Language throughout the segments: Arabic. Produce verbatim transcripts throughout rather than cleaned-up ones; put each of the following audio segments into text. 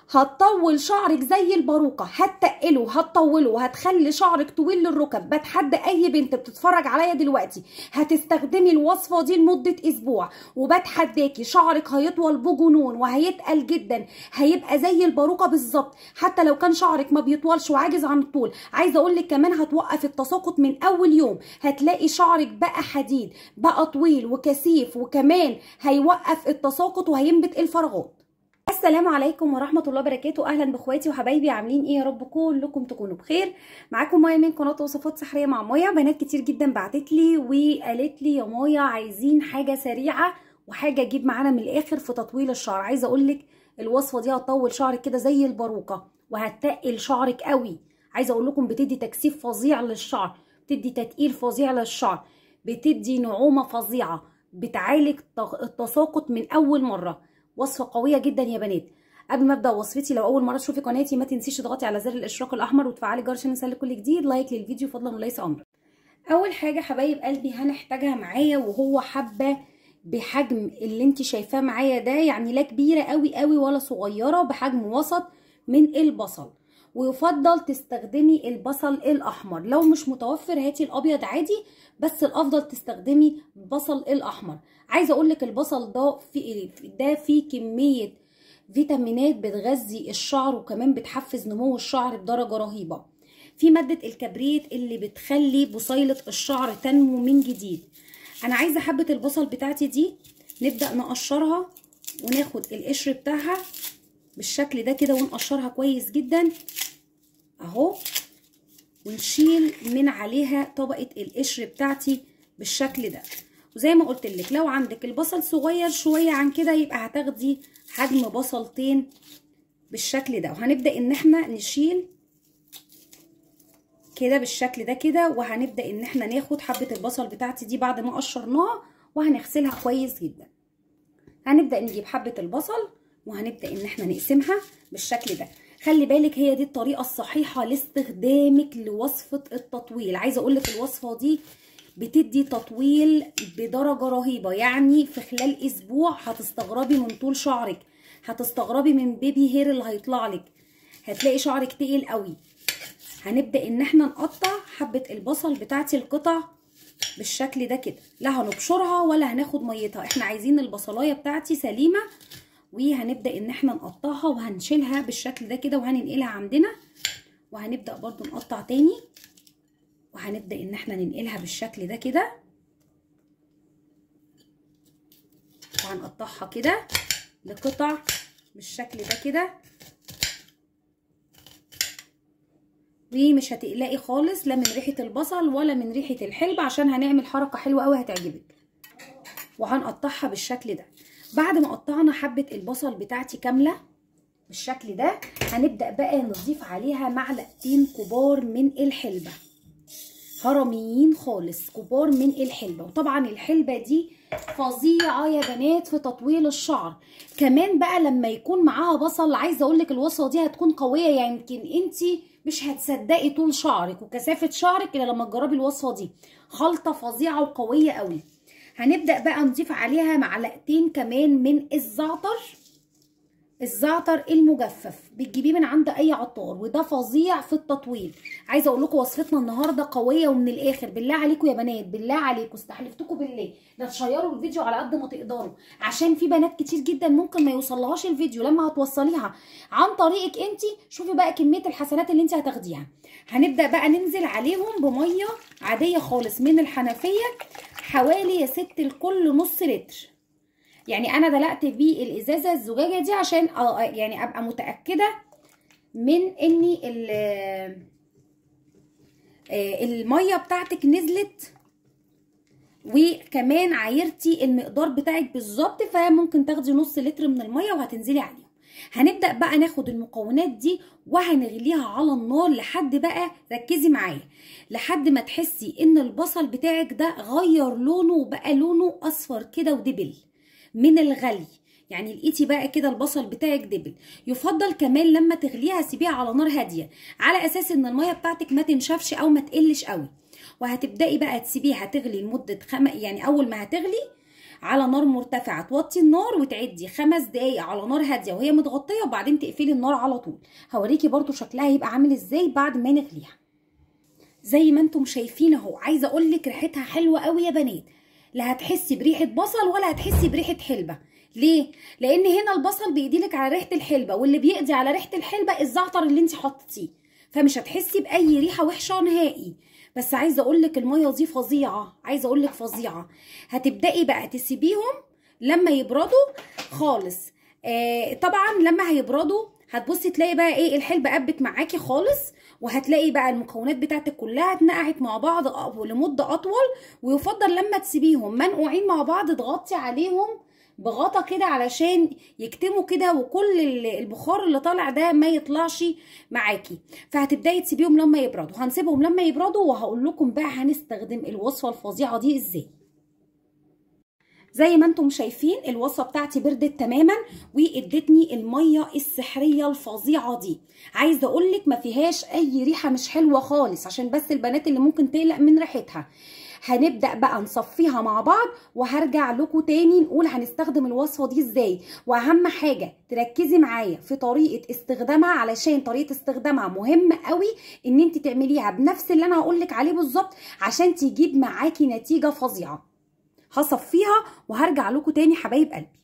هتطول شعرك زي الباروكه، هتقله هتطوله وهتخلي شعرك طويل للركب. بتحدى اي بنت بتتفرج عليا دلوقتي هتستخدمي الوصفه دي لمده اسبوع، وبتحداكي شعرك هيطول بجنون وهيتقل جدا، هيبقى زي الباروكه بالظبط. حتى لو كان شعرك ما بيطولش وعاجز عن الطول، عايزه اقول لك كمان هتوقف التساقط من اول يوم. هتلاقي شعرك بقى حديد، بقى طويل وكثيف، وكمان هيوقف التساقط وهينبت الفراغات. السلام عليكم ورحمه الله وبركاته. اهلا باخواتي وحبايبي، عاملين ايه؟ يا رب كلكم تكونوا بخير. معاكم مايا من قناه وصفات سحريه مع مايا. بنات كتير جدا بعتت لي وقالت لي يا مايا عايزين حاجه سريعه وحاجه تجيب معانا من الاخر في تطويل الشعر. عايزه اقول لك الوصفه دي هتطول شعرك كده زي الباروكه وهتقل شعرك قوي. عايزه اقول لكم بتدي تكثيف فظيع للشعر، بتدي تتقيل فظيع للشعر، بتدي نعومه فظيعه، بتعالج التساقط من اول مره. وصفه قويه جدا يا بنات. قبل ما ابدا وصفتي، لو اول مره تشوفي قناتي ما تنسيش تضغطي على زر الاشتراك الاحمر وتفعلي الجرس عشان يوصلك كل جديد. لايك للفيديو فضلا وليس امرا. اول حاجه حبايب قلبي هنحتاجها معايا وهو حبه بحجم اللي انت شايفاه معايا ده، يعني لا كبيره قوي قوي ولا صغيره، بحجم وسط من البصل. ويفضل تستخدمي البصل الاحمر، لو مش متوفر هاتي الابيض عادي، بس الافضل تستخدمي البصل الاحمر. عايزه اقول لك البصل ده في ده فيه كميه فيتامينات بتغذي الشعر وكمان بتحفز نمو الشعر بدرجه رهيبه. في ماده الكبريت اللي بتخلي بصيله الشعر تنمو من جديد. انا عايزه حبه البصل بتاعتي دي نبدا نقشرها وناخد القشر بتاعها بالشكل ده كده ونقشرها كويس جدا اهو، ونشيل من عليها طبقه القشر بتاعتي بالشكل ده. وزي ما قلت لك لو عندك البصل صغير شويه عن كده يبقى هتاخدي حجم بصلتين بالشكل ده. وهنبدا ان احنا نشيل كده بالشكل ده كده، وهنبدا ان احنا ناخد حبه البصل بتاعتي دي بعد ما قشرناها وهنغسلها كويس جدا. هنبدا نجيب حبه البصل وهنبدا ان احنا نقسمها بالشكل ده. خلي بالك هي دي الطريقه الصحيحه لاستخدامك لوصفه التطويل. عايزه اقول لك الوصفه دي بتدي تطويل بدرجه رهيبه، يعني في خلال اسبوع هتستغربي من طول شعرك، هتستغربي من بيبي هير اللي هيطلع لك، هتلاقي شعرك تقيل قوي. هنبدا ان احنا نقطع حبه البصل بتاعتي القطع بالشكل ده كده، لا هنبشرها ولا هناخد ميتها، احنا عايزين البصلايه بتاعتي سليمه. وهنبدا ان احنا نقطعها وهنشيلها بالشكل ده كده وهننقلها عندنا، وهنبدا برضو نقطع تاني وهنبدا ان احنا ننقلها بالشكل ده كده، وهنقطعها كده لقطع بالشكل ده كده. ومش هتقلقي خالص لا من ريحه البصل ولا من ريحه الحلبة، عشان هنعمل حركه حلوه قوي هتعجبك. وهنقطعها بالشكل ده. بعد ما قطعنا حبه البصل بتاعتي كامله بالشكل ده، هنبدا بقى نضيف عليها معلقتين كبار من الحلبة، هرميين خالص كبار من الحلبة. وطبعا الحلبة دي فظيعه يا بنات في تطويل الشعر. كمان بقى لما يكون معاها بصل، عايزه اقول لك الوصفه دي هتكون قويه، يعني يمكن انتي مش هتصدقي طول شعرك وكثافه شعرك الا لما تجربي الوصفه دي. خلطه فظيعه وقويه قوي. هنبدا بقى نضيف عليها معلقتين كمان من الزعتر، الزعتر المجفف بتجيبيه من عند اي عطار، وده فظيع في التطويل. عايزه اقول لكم وصفتنا النهارده قويه ومن الاخر. بالله عليكم يا بنات، بالله عليكم استحلفتكم بالله لا تشيروا الفيديو على قد ما تقدروا، عشان في بنات كتير جدا ممكن ما يوصلهاش الفيديو. لما هتوصليها عن طريقك انت، شوفي بقى كميه الحسنات اللي انت هتاخديها. هنبدا بقى ننزل عليهم بميه عاديه خالص من الحنفيه، حوالي يا ست الكل نص لتر. يعني انا دلقت بيه الازازه الزجاجه دي عشان يعني ابقى متاكده من ان الميه بتاعتك نزلت، وكمان عايرتي المقدار بتاعك بالظبط، فممكن تاخدي نص لتر من الميه وهتنزلي عليهم. هنبدا بقى ناخد المكونات دي وهنغليها على النار لحد بقى، ركزي معايا، لحد ما تحسي ان البصل بتاعك ده غير لونه وبقى لونه اصفر كده ودبل من الغلي. يعني لقيتي بقى كده البصل بتاعك دبل. يفضل كمان لما تغليها سيبيها على نار هاديه، على اساس ان الميه بتاعتك ما تنشفش او ما تقلش قوي. وهتبداي بقى تسيبيها تغلي لمده خم... يعني اول ما هتغلي على نار مرتفعه، توطي النار وتعدي خمس دقايق على نار هاديه وهي متغطيه، وبعدين تقفلي النار على طول. هوريكي برضو شكلها هيبقى عامل ازاي بعد ما نغليها. زي ما انتم شايفين اهو. عايزه اقول لك ريحتها حلوه قوي يا بنات، لا هتحسي بريحه بصل ولا هتحسي بريحه حلبه. ليه؟ لان هنا البصل بيديلك على ريحه الحلبه، واللي بيقضي على ريحه الحلبه الزعتر اللي انت حطيتيه، فمش هتحسي باي ريحه وحشه نهائي. بس عايزه اقول لك الميه دي فظيعه، عايزه اقول لك فظيعه. هتبداي بقى تسيبيهم لما يبردوا خالص. آه طبعا لما هيبردوا هتبصي تلاقي بقى ايه، الحلبه قبت معاكي خالص، وهتلاقي بقى المكونات بتاعتك كلها اتنقعت مع بعض لمده اطول. ويفضل لما تسيبيهم منقوعين مع بعض تغطي عليهم بغطا كده علشان يكتموا كده، وكل البخار اللي طالع ده ما يطلعش معاكي. فهتبداي تسيبيهم لما يبردوا. هنسيبهم لما يبردوا وهقول لكم بقى هنستخدم الوصفه الفظيعه دي ازاي. زي ما انتم شايفين الوصفه بتاعتي بردت تماما وادتني الميه السحريه الفظيعه دي. عايزه اقول لك ما فيهاش اي ريحه مش حلوه خالص، عشان بس البنات اللي ممكن تقلق من ريحتها. هنبدأ بقى نصفيها مع بعض، وهرجع لكم تاني نقول هنستخدم الوصفة دي ازاي. واهم حاجة تركزي معايا في طريقة استخدامها، علشان طريقة استخدامها مهم قوي ان انت تعمليها بنفس اللي انا هقولك عليه بالظبط عشان تجيب معاكي نتيجة فظيعة. هصفيها وهرجع لكم تاني حبايب قلبي.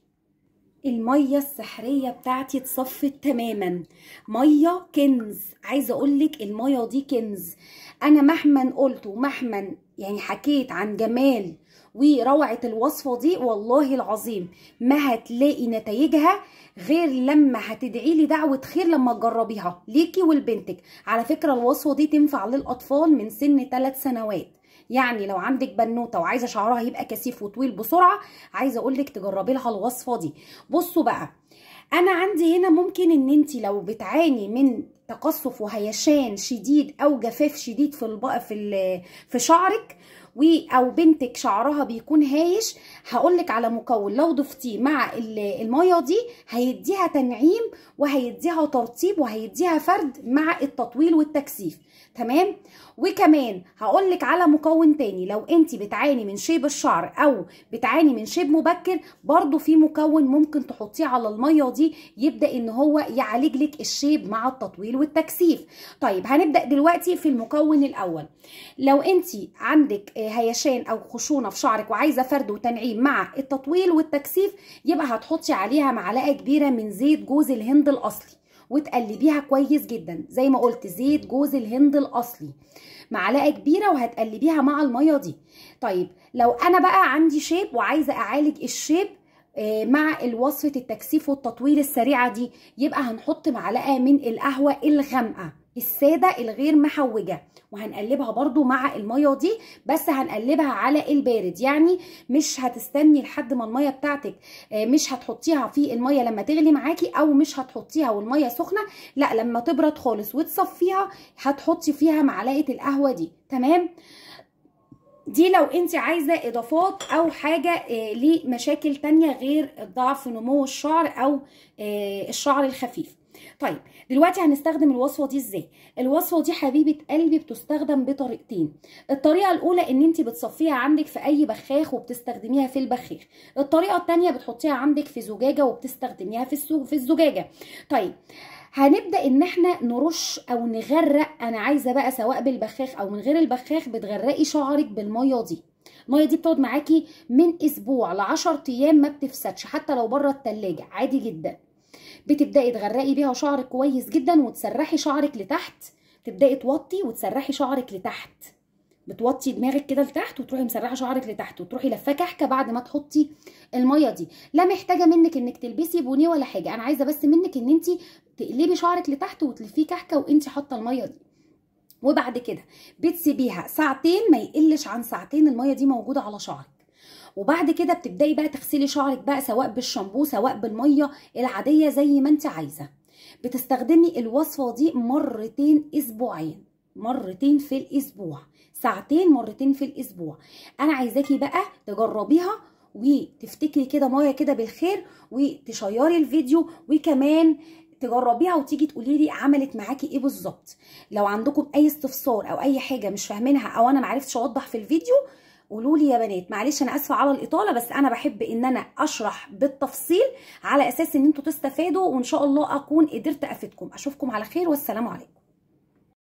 المية السحرية بتاعتي اتصفت تماما، مية كنز. عايزة اقولك المية دي كنز. انا مهما قلت ومهما يعني حكيت عن جمال وروعة الوصفة دي، والله العظيم ما هتلاقي نتائجها غير لما هتدعي لي دعوة خير لما تجربيها ليكي ولبنتك. على فكرة الوصفة دي تنفع للأطفال من سن ثلاث سنوات، يعني لو عندك بنوته وعايزه شعرها يبقى كثيف وطويل بسرعه، عايزه اقول لك تجربي لها الوصفه دي. بصوا بقى، انا عندي هنا ممكن ان انت لو بتعاني من تقصف وهيشان شديد او جفاف شديد في الب... في في شعرك، و او بنتك شعرها بيكون هايش، هقولك على مكون لو ضفتيه مع الميه دي هيديها تنعيم وهيديها ترطيب وهيديها فرد مع التطويل والتكثيف. تمام. وكمان هقولك على مكون تاني لو انت بتعاني من شيب الشعر او بتعاني من شيب مبكر، برضو في مكون ممكن تحطيه على الميه دي يبدا ان هو يعالج لك الشيب مع التطويل والتكثيف. طيب هنبدا دلوقتي في المكون الاول. لو انت عندك هيشان او خشونه في شعرك وعايزه فرد وتنعيم مع التطويل والتكثيف، يبقى هتحطي عليها معلقه كبيره من زيت جوز الهند الاصلي وتقلبيها كويس جدا. زي ما قلت زيت جوز الهند الاصلي معلقه كبيره وهتقلبيها مع الميه دي. طيب لو انا بقى عندي شيب وعايزه اعالج الشيب مع الوصفه التكثيف والتطويل السريعه دي، يبقى هنحط معلقه من القهوه الغامقه الساده الغير محوجه، وهنقلبها برضو مع الميه دي، بس هنقلبها على البارد. يعني مش هتستني لحد ما الميه بتاعتك، مش هتحطيها في الميه لما تغلي معاكي، او مش هتحطيها والميه سخنه، لا لما تبرد خالص وتصفيها هتحطي فيها معلقه القهوه دي. تمام. دي لو انت عايزه اضافات او حاجه لمشاكل تانية غير ضعف نمو الشعر او الشعر الخفيف. طيب دلوقتي هنستخدم الوصفه دي ازاي. الوصفه دي حبيبه قلبي بتستخدم بطريقتين. الطريقه الاولى ان انت بتصفيها عندك في اي بخاخ وبتستخدميها في البخاخ. الطريقه الثانيه بتحطيها عندك في زجاجه وبتستخدميها في في الزجاجه. طيب هنبدا ان احنا نرش او نغرق. انا عايزه بقى سواء بالبخاخ او من غير البخاخ بتغرقي شعرك بالميه دي. الميه دي بتقعد معاكي من اسبوع ل عشرة ايام ما بتفسدش، حتى لو بره التلاجة عادي جدا. بتبداي تغرقي بيها شعرك كويس جدا وتسرحي شعرك لتحت. تبداي توطي وتسرحي شعرك لتحت، بتوطي دماغك كده لتحت وتروحي مسرحه شعرك لتحت وتروحي لفه كحكه بعد ما تحطي الميه دي. لا محتاجه منك انك تلبسي بونيه ولا حاجه، انا عايزه بس منك ان انت تقلبي شعرك لتحت وتلفيه كحكه وانت حاطه الميه دي. وبعد كده بتسيبيها ساعتين، ما يقلش عن ساعتين الميه دي موجوده على شعرك. وبعد كده بتبداي بقى تغسلي شعرك بقى سواء بالشامبو سواء بالميه العاديه زي ما انت عايزه. بتستخدمي الوصفه دي مرتين اسبوعيا، مرتين في الاسبوع، ساعتين مرتين في الاسبوع. انا عايزاكي بقى تجربيها وتفتكري كده ميه كده بالخير وتشيري الفيديو، وكمان تجربيها وتيجي تقولي لي عملت معاكي ايه بالظبط. لو عندكم اي استفسار او اي حاجه مش فاهمينها او انا معرفتش اوضح في الفيديو قولوا لي يا بنات. معلش انا اسفه على الاطاله، بس انا بحب ان انا اشرح بالتفصيل على اساس ان انتوا تستفادوا، وان شاء الله اكون قدرت افيدكم. اشوفكم على خير والسلام عليكم.